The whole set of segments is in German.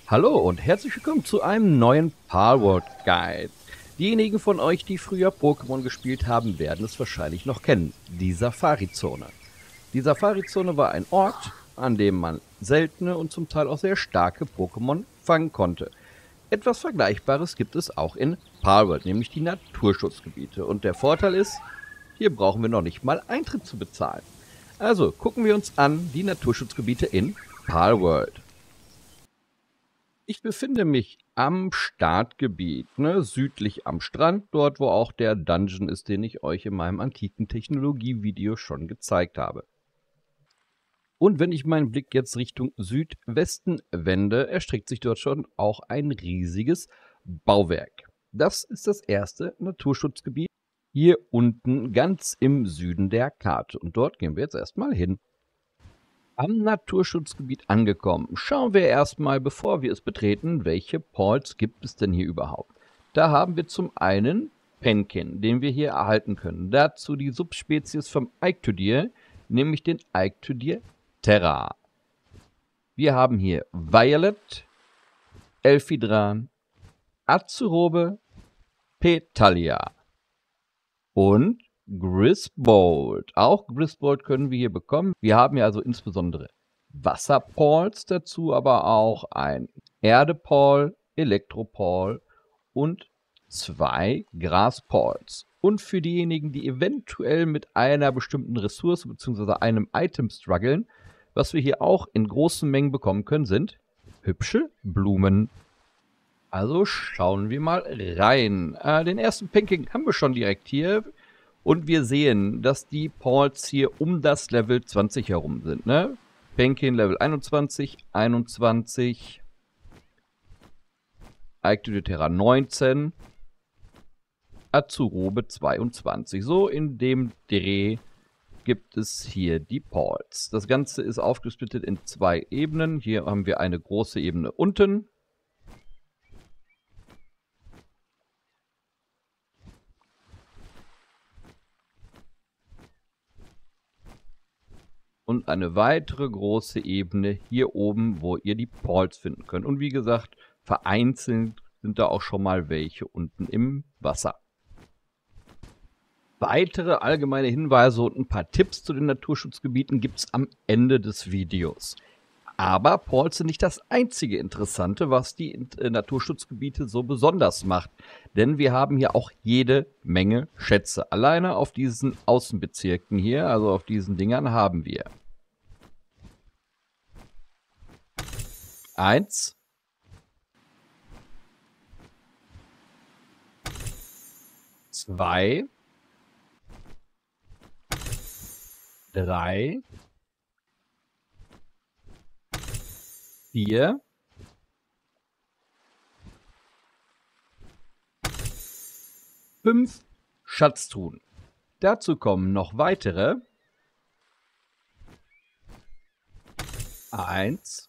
Hallo und herzlich willkommen zu einem neuen Palworld Guide. Diejenigen von euch, die früher Pokémon gespielt haben, werden es wahrscheinlich noch kennen. Die Safari-Zone. Die Safari-Zone war ein Ort, an dem man seltene und zum Teil auch sehr starke Pokémon fangen konnte. Etwas Vergleichbares gibt es auch in Palworld, nämlich die Naturschutzgebiete. Und der Vorteil ist, hier brauchen wir noch nicht mal Eintritt zu bezahlen. Also gucken wir uns an die Naturschutzgebiete in Palworld. Ich befinde mich am Startgebiet, südlich am Strand, dort wo auch der Dungeon ist, den ich euch in meinem antiken Technologie-Video schon gezeigt habe. Und wenn ich meinen Blick jetzt Richtung Südwesten wende, erstreckt sich dort schon auch ein riesiges Bauwerk. Das ist das erste Naturschutzgebiet hier unten ganz im Süden der Karte. Und dort gehen wir jetzt erstmal hin. Am Naturschutzgebiet angekommen, schauen wir erstmal, bevor wir es betreten, welche Pawls gibt es denn hier überhaupt. Da haben wir zum einen Penkin, den wir hier erhalten können. Dazu die Subspezies vom Ictodir, nämlich den Ictodir terra. Wir haben hier Violet, Elfidran, Azurobe, Petalia und Griswold. Auch Griswold können wir hier bekommen. Wir haben ja also insbesondere Wasserpawls dazu, aber auch ein Erdepal, Elektropal und 2 Graspawls. Und für diejenigen, die eventuell mit einer bestimmten Ressource bzw. einem Item strugglen, was wir hier auch in großen Mengen bekommen können, sind hübsche Blumen. Also schauen wir mal rein. Den ersten Penkin haben wir schon direkt hier. Und wir sehen, dass die Pawls hier um das Level 20 herum sind, ne? Penkin Level 21, 21. Ictodir terra 19. Azurobe 22. So in dem Dreh gibt es hier die Pawls. Das Ganze ist aufgesplittet in 2 Ebenen. Hier haben wir eine große Ebene unten. Und eine weitere große Ebene hier oben, wo ihr die Pawls finden könnt. Und wie gesagt, vereinzelt sind da auch schon mal welche unten im Wasser. Weitere allgemeine Hinweise und ein paar Tipps zu den Naturschutzgebieten gibt es am Ende des Videos. Aber Pawls sind nicht das einzige Interessante, was die Naturschutzgebiete so besonders macht. Denn wir haben hier auch jede Menge Schätze. Alleine auf diesen Außenbezirken hier, also auf diesen Dingern, haben wir 1, 2, 3, 4, 5 Schatztruhen. Dazu kommen noch weitere 1,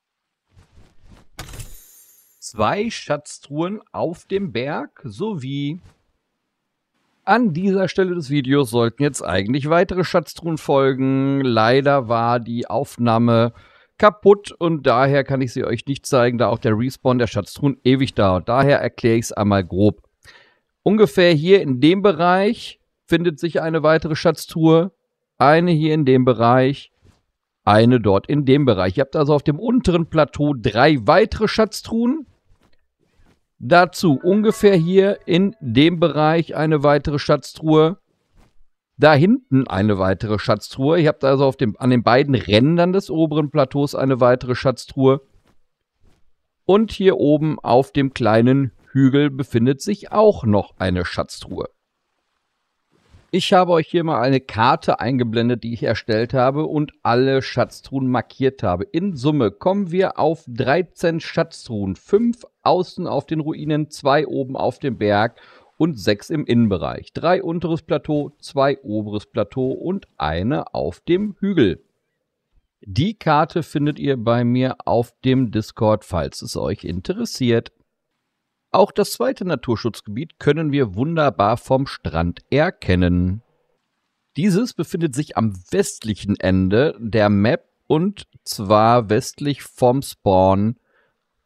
2 Schatztruhen auf dem Berg sowie an dieser Stelle des Videos sollten jetzt eigentlich weitere Schatztruhen folgen. Leider war die Aufnahme kaputt und daher kann ich sie euch nicht zeigen, da auch der Respawn der Schatztruhen ewig dauert. Daher erkläre ich es einmal grob. Ungefähr hier in dem Bereich findet sich eine weitere Schatztruhe, eine hier in dem Bereich, eine dort in dem Bereich. Ihr habt also auf dem unteren Plateau 3 weitere Schatztruhen. Dazu ungefähr hier in dem Bereich eine weitere Schatztruhe. Da hinten eine weitere Schatztruhe. Ihr habt also an den beiden Rändern des oberen Plateaus eine weitere Schatztruhe. Und hier oben auf dem kleinen Hügel befindet sich auch noch eine Schatztruhe. Ich habe euch hier mal eine Karte eingeblendet, die ich erstellt habe und alle Schatztruhen markiert habe. In Summe kommen wir auf 13 Schatztruhen. 5 außen auf den Ruinen, 2 oben auf dem Berg und 6 im Innenbereich. 3 unteres Plateau, 2 oberes Plateau und eine auf dem Hügel. Die Karte findet ihr bei mir auf dem Discord, falls es euch interessiert. Auch das zweite Naturschutzgebiet können wir wunderbar vom Strand erkennen. Dieses befindet sich am westlichen Ende der Map und zwar westlich vom Spawn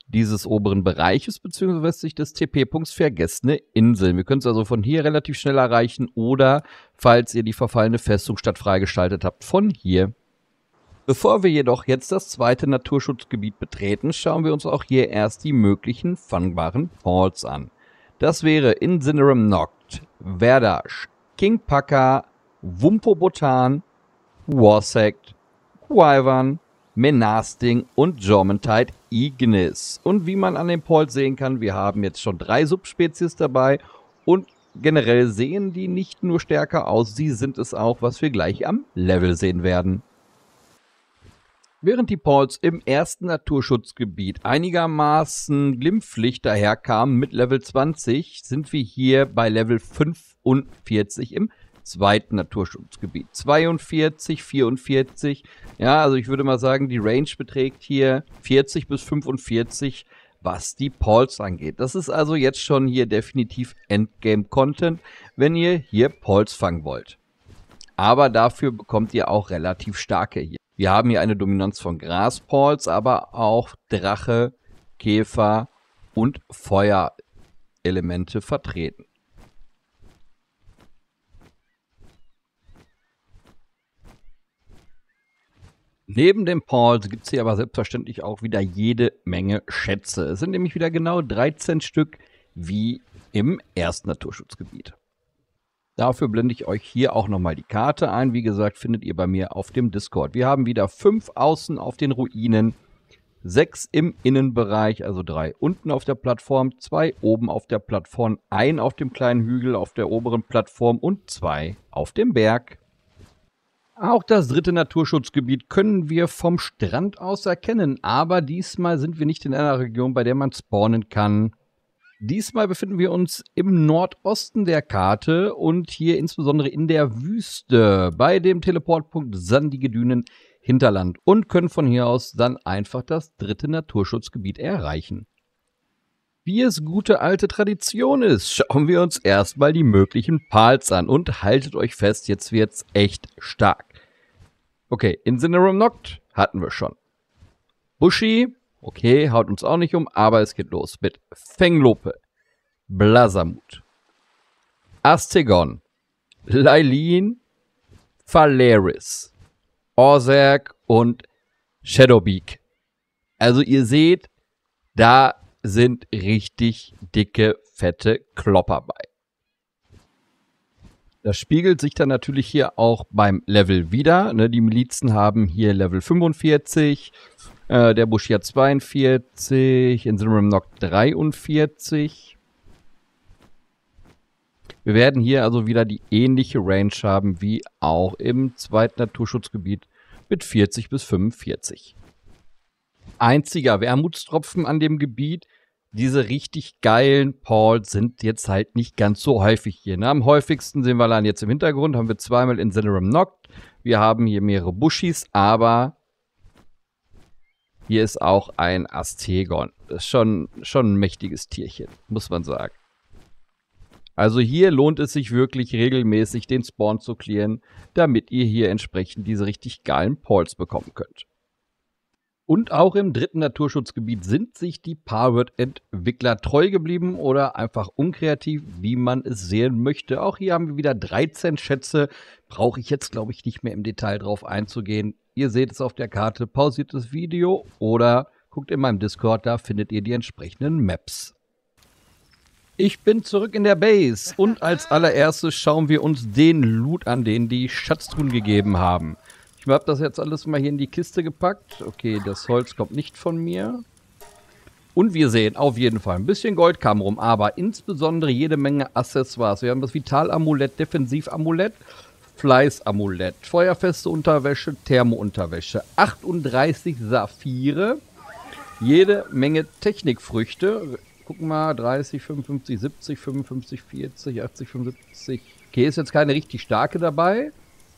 dieses oberen Bereiches bzw. westlich des TP-Punkts Vergessene Inseln. Wir können es also von hier relativ schnell erreichen oder, falls ihr die verfallene Festungsstadt freigeschaltet habt, von hier. Bevor wir jedoch jetzt das zweite Naturschutzgebiet betreten, schauen wir uns auch hier erst die möglichen fangbaren Falls an. Das wäre Incinerum Noct, Verdash, King Paka, Wumpobotan, Warsect, Wyvern, Menasting und Jormuntide Ignis. Und wie man an dem Port sehen kann, wir haben jetzt schon 3 Subspezies dabei und generell sehen die nicht nur stärker aus, sie sind es auch, was wir gleich am Level sehen werden. Während die Pauls im ersten Naturschutzgebiet einigermaßen glimpflich daherkamen mit Level 20, sind wir hier bei Level 45 im zweiten Naturschutzgebiet. 42, 44, ja, also ich würde mal sagen, die Range beträgt hier 40 bis 45, was die Pauls angeht. Das ist also jetzt schon hier definitiv Endgame-Content, wenn ihr hier Pauls fangen wollt. Aber dafür bekommt ihr auch relativ starke hier. Wir haben hier eine Dominanz von Graspauls, aber auch Drache, Käfer und Feuerelemente vertreten. Neben den Pauls gibt es hier aber selbstverständlich auch wieder jede Menge Schätze. Es sind nämlich wieder genau 13 Stück wie im ersten Naturschutzgebiet. Dafür blende ich euch hier auch nochmal die Karte ein. Wie gesagt, findet ihr bei mir auf dem Discord. Wir haben wieder 5 außen auf den Ruinen, 6 im Innenbereich, also 3 unten auf der Plattform, 2 oben auf der Plattform, 1 auf dem kleinen Hügel auf der oberen Plattform und 2 auf dem Berg. Auch das dritte Naturschutzgebiet können wir vom Strand aus erkennen, aber diesmal sind wir nicht in einer Region, bei der man spawnen kann. Diesmal befinden wir uns im Nordosten der Karte und hier insbesondere in der Wüste bei dem Teleportpunkt Sandige Dünen Hinterland und können von hier aus dann einfach das dritte Naturschutzgebiet erreichen. Wie es gute alte Tradition ist, schauen wir uns erstmal die möglichen Pals an und haltet euch fest, jetzt wird's echt stark. Okay, Incinerum Noct hatten wir schon. Bushi. Okay, haut uns auch nicht um, aber es geht los mit Fenglope, Blasamut, Astegon, Lailin, Phaleris, Orzerk und Shadowbeak. Also ihr seht, da sind richtig dicke, fette Klopper bei. Das spiegelt sich dann natürlich hier auch beim Level wieder. Ne, die Milizen haben hier Level 45, der Bushi hat 42, Incinerum Noct 43. Wir werden hier also wieder die ähnliche Range haben wie auch im zweiten Naturschutzgebiet mit 40 bis 45. Einziger Wermutstropfen an dem Gebiet, diese richtig geilen Pauls sind jetzt halt nicht ganz so häufig hier. Ne? Am häufigsten sehen wir dann jetzt im Hintergrund, haben wir zweimal Incinerum Noct. Wir haben hier mehrere Bushis, aber hier ist auch ein Astegon. Das ist schon ein mächtiges Tierchen, muss man sagen. Also hier lohnt es sich wirklich regelmäßig, den Spawn zu clearen, damit ihr hier entsprechend diese richtig geilen Pauls bekommen könnt. Und auch im dritten Naturschutzgebiet sind sich die Palworld-Entwickler treu geblieben oder einfach unkreativ, wie man es sehen möchte. Auch hier haben wir wieder 13 Schätze. Brauche ich jetzt, glaube ich, nicht mehr im Detail drauf einzugehen. Ihr seht es auf der Karte, pausiert das Video oder guckt in meinem Discord, da findet ihr die entsprechenden Maps. Ich bin zurück in der Base und als allererstes schauen wir uns den Loot an, den die Schatztruhen gegeben haben. Ich habe das jetzt alles mal hier in die Kiste gepackt. Okay, das Holz kommt nicht von mir. Und wir sehen auf jeden Fall ein bisschen Gold kam rum, aber insbesondere jede Menge Accessoires. Wir haben das Vital-Amulett, Defensiv-Amulett, Fleiß-Amulett, feuerfeste Unterwäsche, Thermo-Unterwäsche, 38 Saphire, jede Menge Technikfrüchte. Gucken mal, 30, 55, 70, 55, 40, 80, 75. Okay, ist jetzt keine richtig starke dabei.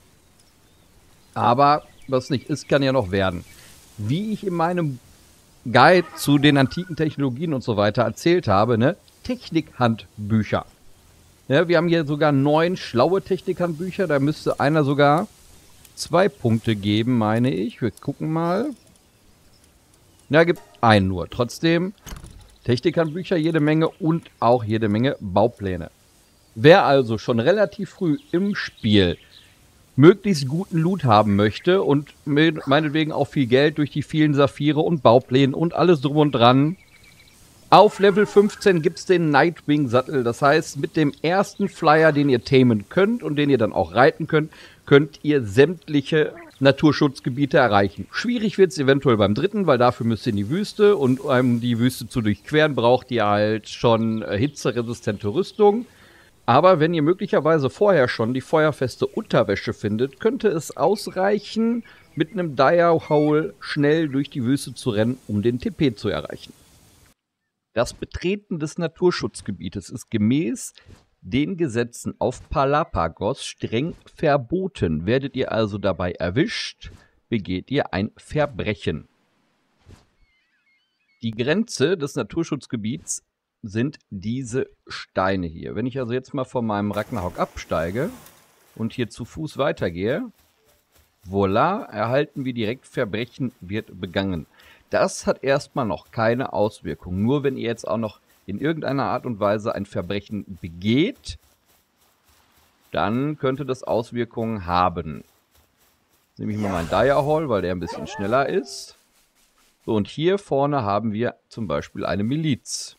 Aber was nicht ist, kann ja noch werden. Wie ich in meinem Guide zu den antiken Technologien und so weiter erzählt habe, ne? Technikhandbücher. Ja, wir haben hier sogar 9 schlaue Technikhandbücher. Da müsste einer sogar 2 Punkte geben, meine ich. Wir gucken mal. Ja, gibt einen nur. Trotzdem Technikhandbücher jede Menge und auch jede Menge Baupläne. Wer also schon relativ früh im Spiel möglichst guten Loot haben möchte und meinetwegen auch viel Geld durch die vielen Saphire und Baupläne und alles drum und dran, auf Level 15 gibt es den Nightwing-Sattel. Das heißt, mit dem ersten Flyer, den ihr tamen könnt und den ihr dann auch reiten könnt, könnt ihr sämtliche Naturschutzgebiete erreichen. Schwierig wird es eventuell beim dritten, weil dafür müsst ihr in die Wüste und um die Wüste zu durchqueren, braucht ihr halt schon hitzeresistente Rüstung. Aber wenn ihr möglicherweise vorher schon die feuerfeste Unterwäsche findet, könnte es ausreichen, mit einem Dire Hole schnell durch die Wüste zu rennen, um den TP zu erreichen. Das Betreten des Naturschutzgebietes ist gemäß den Gesetzen auf Palapagos streng verboten. Werdet ihr also dabei erwischt, begeht ihr ein Verbrechen. Die Grenze des Naturschutzgebiets sind diese Steine hier. Wenn ich also jetzt mal von meinem Ragnarok absteige und hier zu Fuß weitergehe, voilà, erhalten wir direkt Verbrechen wird begangen. Das hat erstmal noch keine Auswirkung. Nur wenn ihr jetzt auch noch in irgendeiner Art und Weise ein Verbrechen begeht, dann könnte das Auswirkungen haben. Jetzt nehme ich mal meinen Dire Hall, weil der ein bisschen schneller ist. So, und hier vorne haben wir zum Beispiel eine Miliz.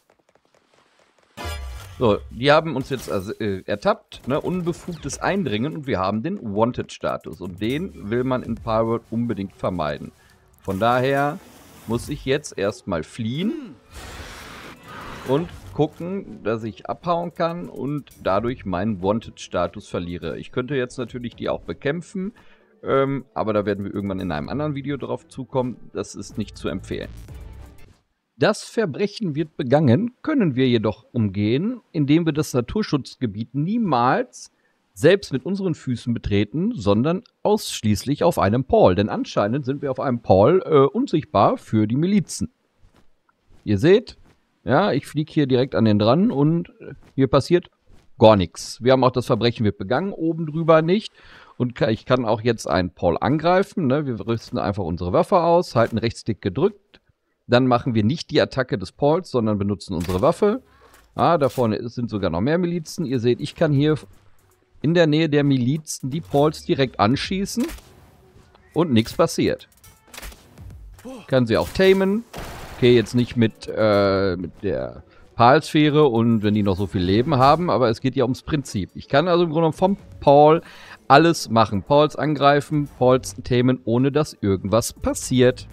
So, die haben uns jetzt ertappt, ne, unbefugtes Eindringen, und wir haben den Wanted-Status. Und den will man in Palworld unbedingt vermeiden. Von daher muss ich jetzt erstmal fliehen und gucken, dass ich abhauen kann und dadurch meinen Wanted-Status verliere. Ich könnte jetzt natürlich die auch bekämpfen, aber da werden wir irgendwann in einem anderen Video drauf zukommen. Das ist nicht zu empfehlen. Das Verbrechen wird begangen, können wir jedoch umgehen, indem wir das Naturschutzgebiet niemals selbst mit unseren Füßen betreten, sondern ausschließlich auf einem Paul. Denn anscheinend sind wir auf einem Paul unsichtbar für die Milizen. Ihr seht, ja, ich fliege hier direkt an den dran und hier passiert gar nichts. Wir haben auch das Verbrechen wird begangen, oben drüber nicht. Und ich kann auch jetzt einen Paul angreifen. Ne? Wir rüsten einfach unsere Waffe aus, halten Rechtsklick gedrückt. Dann machen wir nicht die Attacke des Pauls, sondern benutzen unsere Waffe. Ah, da vorne sind sogar noch mehr Milizen. Ihr seht, ich kann hier in der Nähe der Milizen die Pauls direkt anschießen und nichts passiert. Kann sie auch tamen. Okay, jetzt nicht mit der Palsphäre und wenn die noch so viel Leben haben, aber es geht ja ums Prinzip. Ich kann also im Grunde genommen vom Paul alles machen. Pauls angreifen, Pauls tamen, ohne dass irgendwas passiert.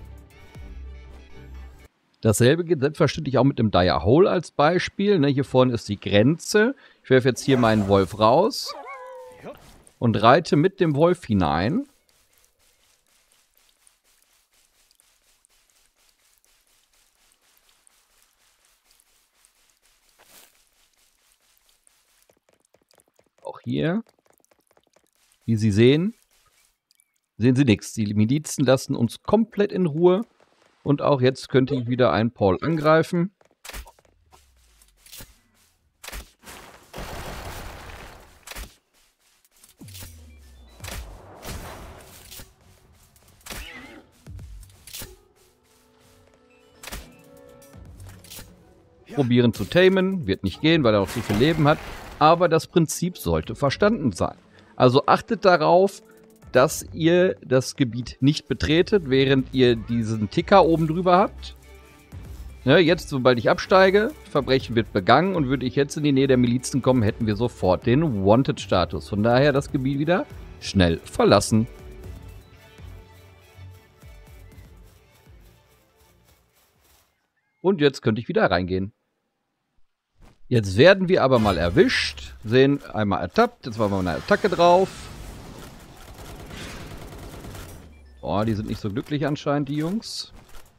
Dasselbe geht selbstverständlich auch mit dem Dire Hole als Beispiel. Ne, hier vorne ist die Grenze. Ich werfe jetzt hier meinen Wolf raus und reite mit dem Wolf hinein. Auch hier, wie Sie sehen, sehen Sie nichts. Die Milizen lassen uns komplett in Ruhe. Und auch jetzt könnte ich wieder einen Paul angreifen. Probieren zu tamen, wird nicht gehen, weil er noch zu viel Leben hat. Aber das Prinzip sollte verstanden sein. Also achtet darauf, dass ihr das Gebiet nicht betretet, während ihr diesen Ticker oben drüber habt. Ja, jetzt, sobald ich absteige, Verbrechen wird begangen und würde ich jetzt in die Nähe der Milizen kommen, hätten wir sofort den Wanted-Status. Von daher das Gebiet wieder schnell verlassen. Und jetzt könnte ich wieder reingehen. Jetzt werden wir aber mal erwischt. Sehen, einmal ertappt. Jetzt machen wir eine Attacke drauf. Oh, die sind nicht so glücklich anscheinend, die Jungs.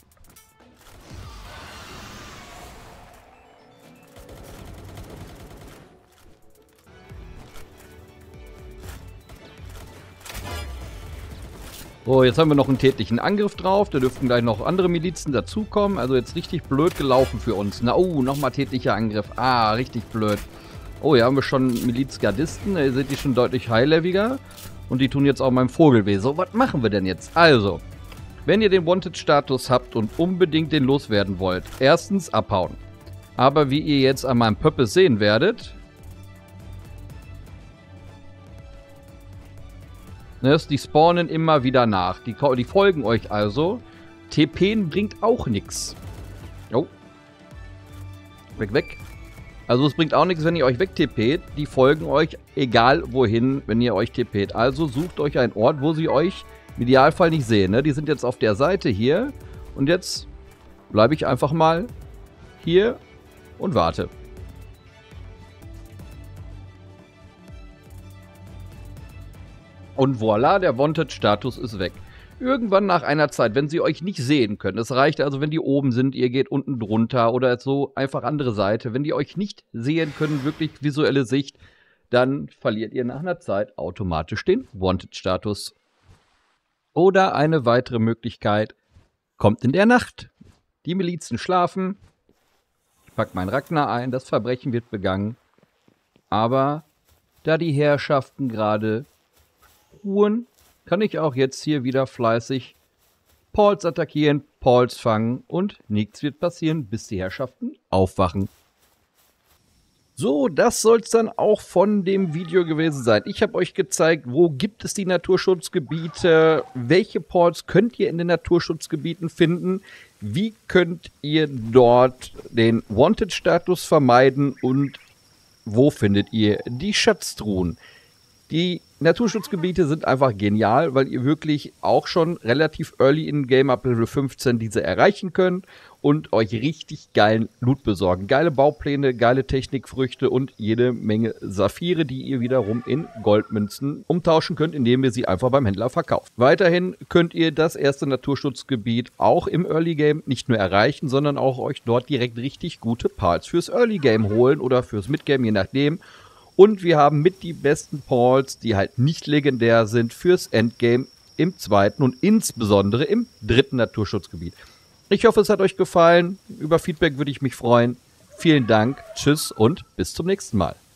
So, jetzt haben wir noch einen tätlichen Angriff drauf. Da dürften gleich noch andere Milizen dazukommen. Also jetzt richtig blöd gelaufen für uns. Na, oh, nochmal tätlicher Angriff. Ah, richtig blöd. Oh, hier haben wir schon Milizgardisten. Ihr seht die schon deutlich high-leveliger. Und die tun jetzt auch meinem Vogel weh. So, was machen wir denn jetzt? Also, Wenn ihr den Wanted-Status habt und unbedingt den loswerden wollt, erstens abhauen. Aber wie ihr jetzt an meinem Pöppel sehen werdet, die spawnen immer wieder nach. Die folgen euch also. TPen bringt auch nichts. Oh. Weg. Also es bringt auch nichts, wenn ihr euch wegtpet. Die folgen euch, egal wohin, wenn ihr euch tpet. Also sucht euch einen Ort, wo sie euch im Idealfall nicht sehen. Ne? Die sind jetzt auf der Seite hier. Und jetzt bleibe ich einfach mal hier und warte. Und voilà, der Wanted-Status ist weg. Irgendwann nach einer Zeit, wenn sie euch nicht sehen können, es reicht also, wenn die oben sind, ihr geht unten drunter oder so, einfach andere Seite. Wenn die euch nicht sehen können, wirklich visuelle Sicht, dann verliert ihr nach einer Zeit automatisch den Wanted-Status. Oder eine weitere Möglichkeit, kommt in der Nacht. Die Milizen schlafen, ich packe meinen Ragnar ein, das Verbrechen wird begangen. Aber da die Herrschaften gerade ruhen, kann ich auch jetzt hier wieder fleißig Pauls attackieren, Pauls fangen und nichts wird passieren, bis die Herrschaften aufwachen. So, das soll es dann auch von dem Video gewesen sein. Ich habe euch gezeigt, wo gibt es die Naturschutzgebiete, welche Pauls könnt ihr in den Naturschutzgebieten finden, wie könnt ihr dort den Wanted-Status vermeiden und wo findet ihr die Schatztruhen. Die Naturschutzgebiete sind einfach genial, weil ihr wirklich auch schon relativ early in Game ab Level 15 diese erreichen könnt und euch richtig geilen Loot besorgen. Geile Baupläne, geile Technikfrüchte und jede Menge Saphire, die ihr wiederum in Goldmünzen umtauschen könnt, indem ihr sie einfach beim Händler verkauft. Weiterhin könnt ihr das erste Naturschutzgebiet auch im Early Game nicht nur erreichen, sondern auch euch dort direkt richtig gute Pals fürs Early Game holen oder fürs Midgame, je nachdem. Und wir haben mit die besten Pauls, die halt nicht legendär sind, fürs Endgame im zweiten und insbesondere im dritten Naturschutzgebiet. Ich hoffe, es hat euch gefallen. Über Feedback würde ich mich freuen. Vielen Dank, tschüss und bis zum nächsten Mal.